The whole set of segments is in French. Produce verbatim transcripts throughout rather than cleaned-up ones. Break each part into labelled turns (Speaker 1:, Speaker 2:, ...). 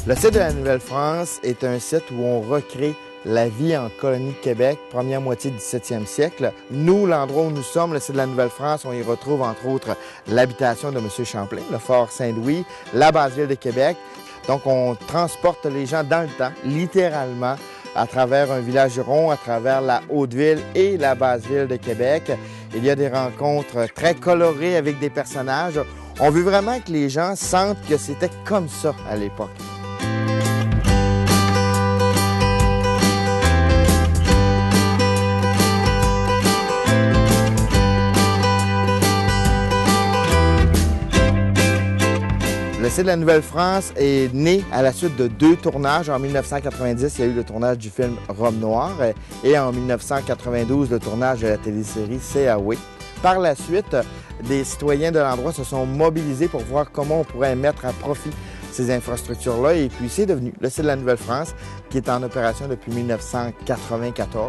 Speaker 1: Le site de la Nouvelle-France est un site où on recrée la vie en colonie de Québec, première moitié du dix-septième siècle. Nous, l'endroit où nous sommes, le site de la Nouvelle-France, on y retrouve entre autres l'habitation de M. Champlain, le fort Saint-Louis, la base-ville de Québec. Donc, on transporte les gens dans le temps, littéralement, à travers un village huron, à travers la Haute-Ville et la base-ville de Québec. Il y a des rencontres très colorées avec des personnages. On veut vraiment que les gens sentent que c'était comme ça à l'époque. Le site de la Nouvelle-France est né à la suite de deux tournages. En mille neuf cent quatre-vingt-dix, il y a eu le tournage du film Rome Noire et en mille neuf cent quatre-vingt-douze, le tournage de la télésérie C'est Ahoué. Par la suite, des citoyens de l'endroit se sont mobilisés pour voir comment on pourrait mettre à profit ces infrastructures-là. Et puis, c'est devenu le site de la Nouvelle-France qui est en opération depuis mille neuf cent quatre-vingt-quatorze.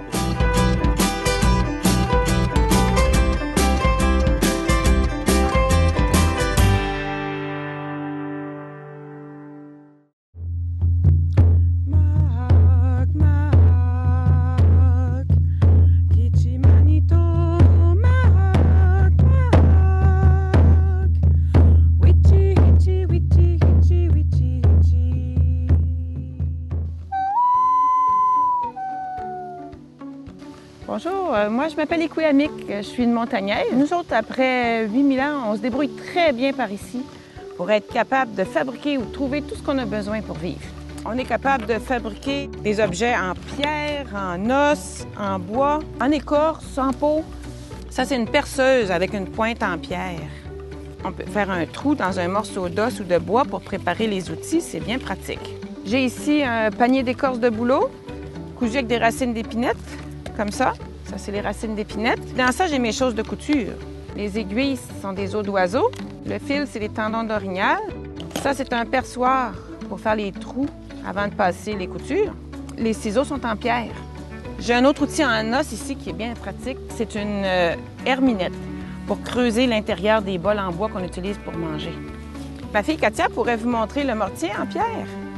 Speaker 2: Bonjour, euh, moi je m'appelle Écouamic, je suis une montagnère. Nous autres, après huit mille ans, on se débrouille très bien par ici pour être capable de fabriquer ou de trouver tout ce qu'on a besoin pour vivre. On est capable de fabriquer des objets en pierre, en os, en bois, en écorce, en peau. Ça, c'est une perceuse avec une pointe en pierre. On peut faire un trou dans un morceau d'os ou de bois pour préparer les outils, c'est bien pratique. J'ai ici un panier d'écorce de bouleau, cousu avec des racines d'épinette, comme ça. Ça, c'est les racines d'épinette. Dans ça, j'ai mes choses de couture. Les aiguilles sont des os d'oiseau. Le fil, c'est les tendons d'orignal. Ça, c'est un perçoir pour faire les trous avant de passer les coutures. Les ciseaux sont en pierre. J'ai un autre outil en os ici qui est bien pratique. C'est une euh, herminette pour creuser l'intérieur des bols en bois qu'on utilise pour manger. Ma fille Katia pourrait vous montrer le mortier en pierre.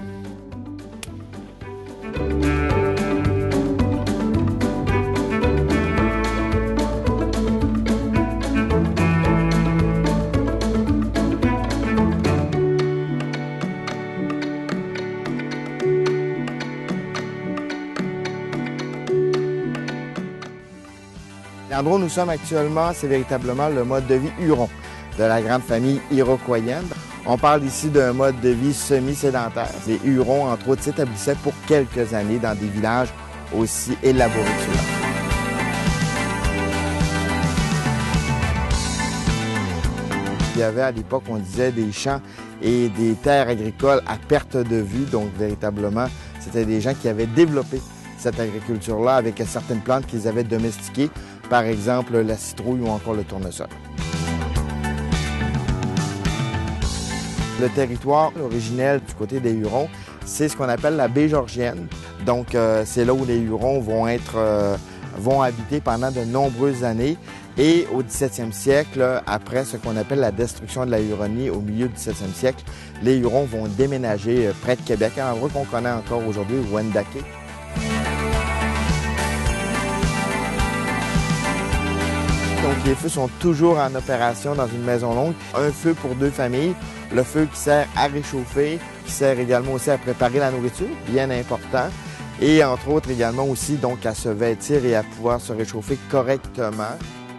Speaker 1: L'endroit où nous sommes actuellement, c'est véritablement le mode de vie huron de la grande famille iroquoienne. On parle ici d'un mode de vie semi-sédentaire. Les Hurons, entre autres, s'établissaient pour quelques années dans des villages aussi élaborés que ceux-là. Il y avait à l'époque, on disait, des champs et des terres agricoles à perte de vue. Donc, véritablement, c'était des gens qui avaient développé cette agriculture-là avec certaines plantes qu'ils avaient domestiquées, par exemple la citrouille ou encore le tournesol. Le territoire originel du côté des Hurons, c'est ce qu'on appelle la baie Georgienne. Donc, euh, c'est là où les Hurons vont être, euh, vont habiter pendant de nombreuses années. Et au dix-septième siècle, après ce qu'on appelle la destruction de la Huronie au milieu du dix-septième siècle, les Hurons vont déménager près de Québec, un endroit qu'on connaît encore aujourd'hui, Wendake. Donc, les feux sont toujours en opération dans une maison longue. Un feu pour deux familles. Le feu qui sert à réchauffer, qui sert également aussi à préparer la nourriture, bien important. Et entre autres également aussi donc à se vêtir et à pouvoir se réchauffer correctement.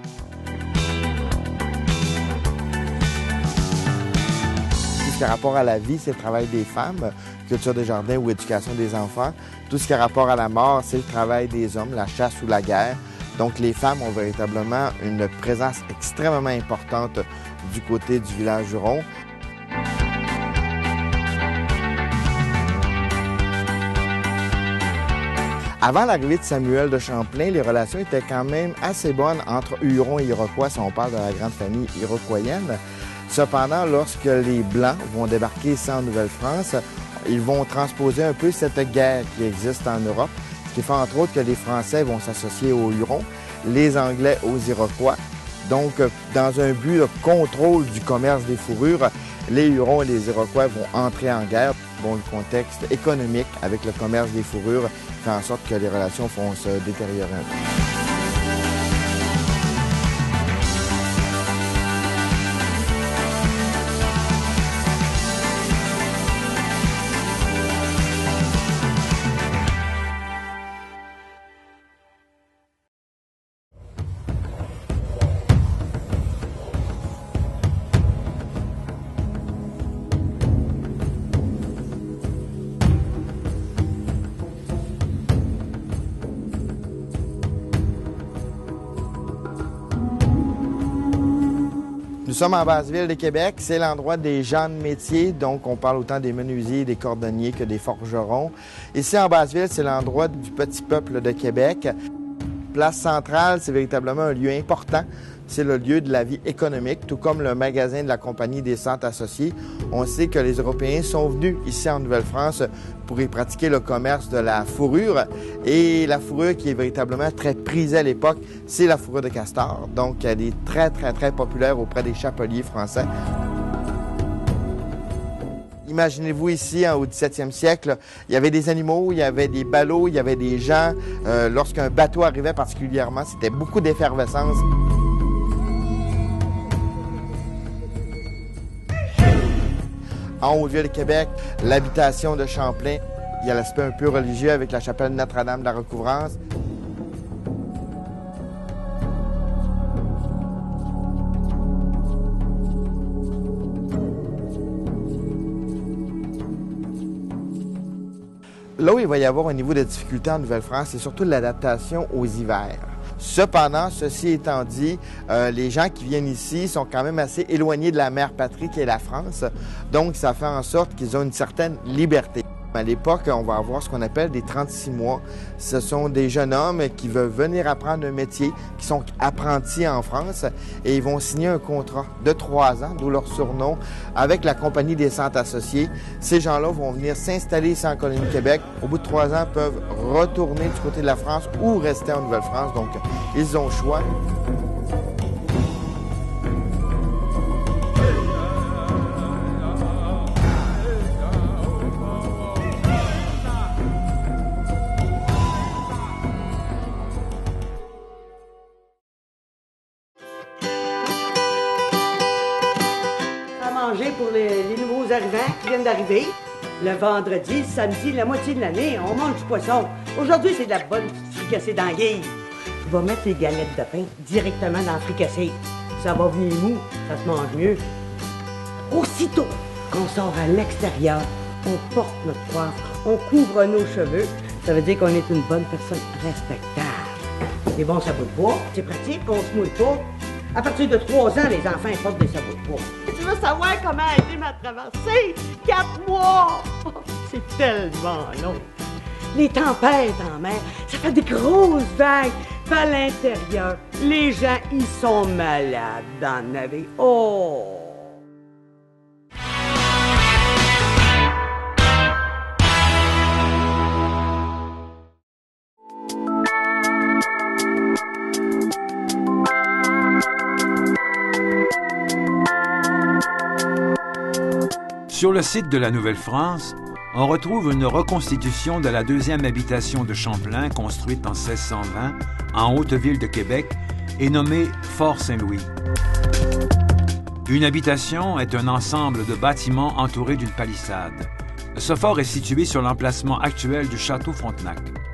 Speaker 1: Tout ce qui a rapport à la vie, c'est le travail des femmes, culture des jardins ou éducation des enfants. Tout ce qui a rapport à la mort, c'est le travail des hommes, la chasse ou la guerre. Donc, les femmes ont véritablement une présence extrêmement importante du côté du village huron. Avant l'arrivée de Samuel de Champlain, les relations étaient quand même assez bonnes entre Hurons et Iroquois, si on parle de la grande famille iroquoienne. Cependant, lorsque les Blancs vont débarquer ici en Nouvelle-France, ils vont transposer un peu cette guerre qui existe en Europe, ce qui fait entre autres que les Français vont s'associer aux Hurons, les Anglais aux Iroquois. Donc, dans un but de contrôle du commerce des fourrures, les Hurons et les Iroquois vont entrer en guerre. Bon, le contexte économique avec le commerce des fourrures fait en sorte que les relations vont se détériorer un peu. Nous sommes en Basse-Ville de Québec, c'est l'endroit des gens de métier, donc on parle autant des menuisiers, des cordonniers que des forgerons. Ici en Basse-Ville, c'est l'endroit du petit peuple de Québec. Place Centrale, c'est véritablement un lieu important. C'est le lieu de la vie économique, tout comme le magasin de la Compagnie des Centres Associés. On sait que les Européens sont venus ici en Nouvelle-France pour y pratiquer le commerce de la fourrure. Et la fourrure qui est véritablement très prisée à l'époque, c'est la fourrure de castor. Donc, elle est très, très, très populaire auprès des chapeliers français. Imaginez-vous ici, hein, au dix-septième siècle, il y avait des animaux, il y avait des ballots, il y avait des gens. Euh, lorsqu'un bateau arrivait particulièrement, c'était beaucoup d'effervescence. En Haute-Ville de Québec, l'habitation de Champlain, il y a l'aspect un peu religieux avec la chapelle Notre-Dame de la Recouvrance. Là où il va y avoir un niveau de difficulté en Nouvelle-France, c'est surtout l'adaptation aux hivers. Cependant, ceci étant dit, euh, les gens qui viennent ici sont quand même assez éloignés de la mère patrie qui est la France. Donc, ça fait en sorte qu'ils ont une certaine liberté. À l'époque, on va avoir ce qu'on appelle des trente-six mois. Ce sont des jeunes hommes qui veulent venir apprendre un métier, qui sont apprentis en France, et ils vont signer un contrat de trois ans, d'où leur surnom, avec la Compagnie des Centres Associés. Ces gens-là vont venir s'installer ici en colonie de Québec. Au bout de trois ans, ils peuvent retourner du côté de la France ou rester en Nouvelle-France. Donc, ils ont le choix.
Speaker 3: Pour les, les nouveaux arrivants qui viennent d'arriver. Le vendredi, le samedi, la moitié de l'année, on mange du poisson. Aujourd'hui, c'est de la bonne petite fricassée d'anguille. On va mettre les galettes de pain directement dans le fricassé. Ça va venir mou, ça se mange mieux. Aussitôt qu'on sort à l'extérieur, on porte notre coiffe, on couvre nos cheveux. Ça veut dire qu'on est une bonne personne respectable. C'est bon, ça vaut le poids, c'est pratique, on se mouille pas. À partir de trois ans, les enfants portent des sabots de poids. Tu veux savoir comment aider ma traversée? Quatre mois! Oh, c'est tellement long. Les tempêtes en mer, ça fait des grosses vagues. Puis à l'intérieur, les gens, ils sont malades dans le navire. Oh!
Speaker 4: Sur le site de la Nouvelle-France, on retrouve une reconstitution de la deuxième habitation de Champlain construite en seize cent vingt en Haute-Ville de Québec et nommée Fort Saint-Louis. Une habitation est un ensemble de bâtiments entourés d'une palissade. Ce fort est situé sur l'emplacement actuel du château Frontenac.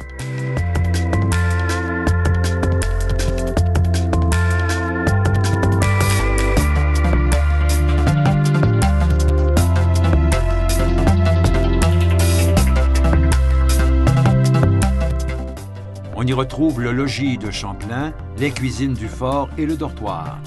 Speaker 4: On y retrouve le logis de Champlain, les cuisines du fort et le dortoir.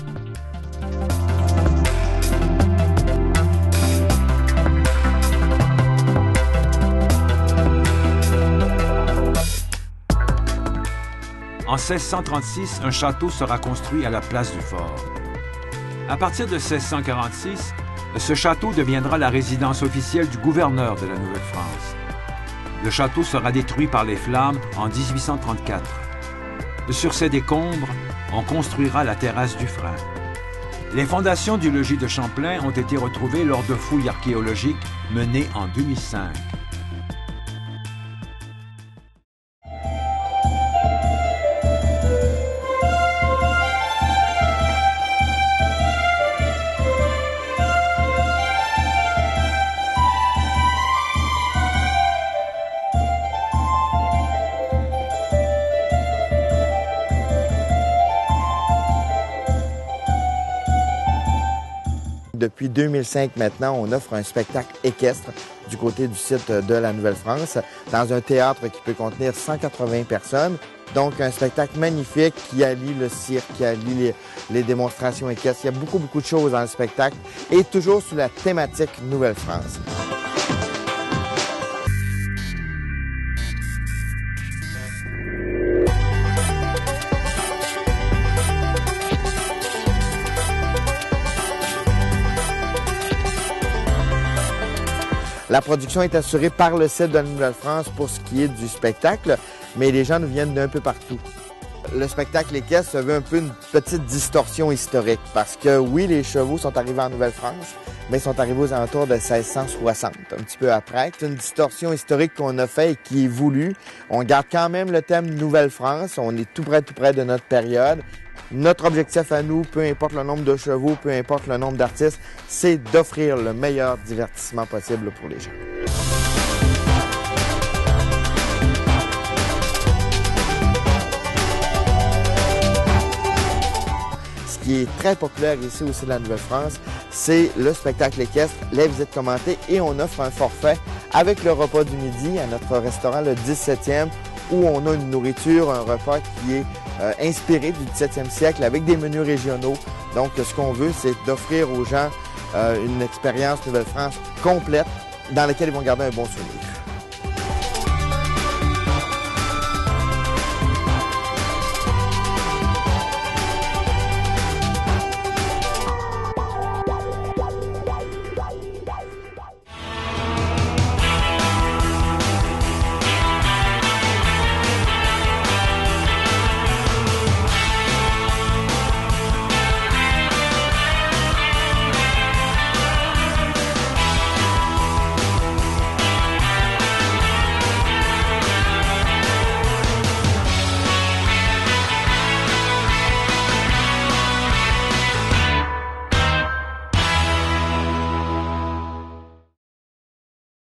Speaker 4: En seize cent trente-six, un château sera construit à la place du fort. À partir de seize cent quarante-six, ce château deviendra la résidence officielle du gouverneur de la Nouvelle-France. Le château sera détruit par les flammes en dix-huit cent trente-quatre. Sur ces décombres, on construira la terrasse du Frein. Les fondations du logis de Champlain ont été retrouvées lors de fouilles archéologiques menées en deux mille cinq.
Speaker 1: Depuis deux mille cinq maintenant, on offre un spectacle équestre du côté du site de la Nouvelle-France dans un théâtre qui peut contenir cent quatre-vingts personnes. Donc, un spectacle magnifique qui allie le cirque, qui allie les, les démonstrations équestres. Il y a beaucoup, beaucoup de choses dans le spectacle et toujours sous la thématique Nouvelle-France. La production est assurée par le site de la Nouvelle-France pour ce qui est du spectacle, mais les gens nous viennent d'un peu partout. Le spectacle équestre se veut un peu une petite distorsion historique parce que oui, les chevaux sont arrivés en Nouvelle-France, mais ils sont arrivés aux alentours de seize cent soixante, un petit peu après. C'est une distorsion historique qu'on a fait et qui est voulue. On garde quand même le thème Nouvelle-France, on est tout près, tout près de notre période. Notre objectif à nous, peu importe le nombre de chevaux, peu importe le nombre d'artistes, c'est d'offrir le meilleur divertissement possible pour les gens. Ce qui est très populaire ici aussi de la Nouvelle-France, c'est le spectacle équestre, les visites commentées et on offre un forfait avec le repas du midi à notre restaurant le dix-septième où on a une nourriture, un repas qui est euh, inspiré du dix-septième siècle avec des menus régionaux. Donc, ce qu'on veut, c'est d'offrir aux gens euh, une expérience Nouvelle-France complète dans laquelle ils vont garder un bon souvenir.